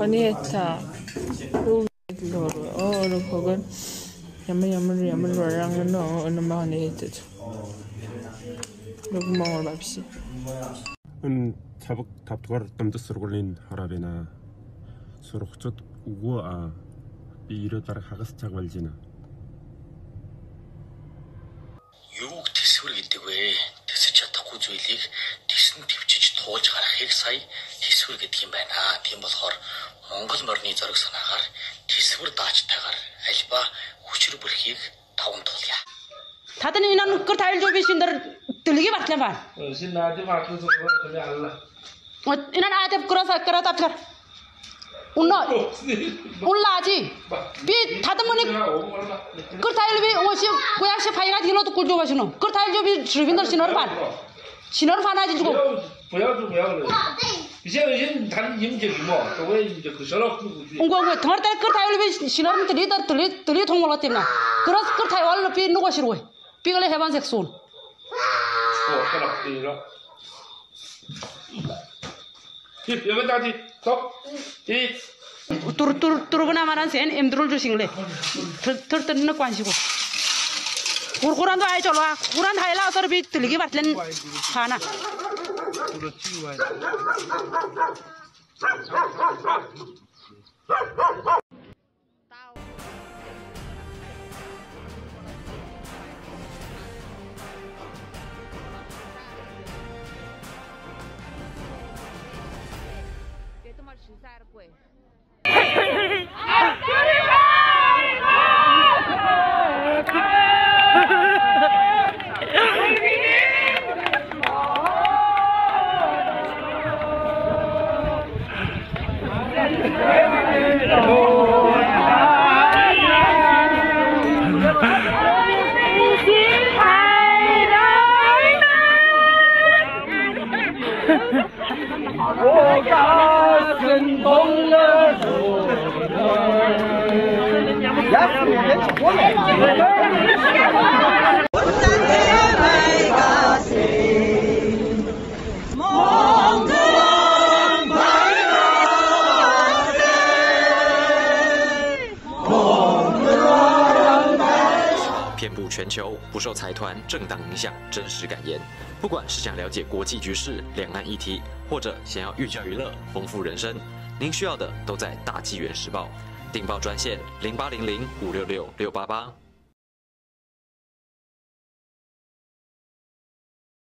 Manita. Oh, Hogan. Yammer, orang no, Manita. Look more babsi. Tabak taptuar tamda surgulin harabena. Surukchot uwa biiro tar hagas chagwaljina. Юуг тэсвэр гэдэг вэ? Тэсэж чадахгүй зүйлийг тэсн төвчж туулж гарахыг сая тэсвэр гэдэг юм байна. Тийм болохоор Монгол морины зориг санаагаар тэсвэр даачтайгаар альба хүчрэг бүрхийг таван туулъя. 다들 이nan 그 타일 좀 비신들 들리게 받려 봐. 신나지 마트서 그러면 알라. 이nan 아대 그러서 답잘. 올라지. 비 다듬으니 그 타일 비 오시 고야시 파이가 뒤로도 꿀줘 가시노. 그 타일 좀 주빈들 신호를 봐. 신호를 봐놔지 주고. 不要了。이제 단 임제 뭐, 왜 이제 그 저렇게 왜 덩어리 그 타일 비 신호를 들리 통을 때문에. 그래서 그 타일 비 누가 싫어. 비글에 해반 색소. 여기 다시 tok 이 turubu나 말한 센 엠드롤 주싱래. 털털는 관시고. 고란도 아이 절와. 고란 하이라 어서 비 들리기 받는 하나. 遍布全球，不受财团、政党影响，真实敢言。不管是想了解国际局势、两岸议题，或者想要寓教于乐、丰富人生，您需要的都在《大纪元时报》订报专线0800566688。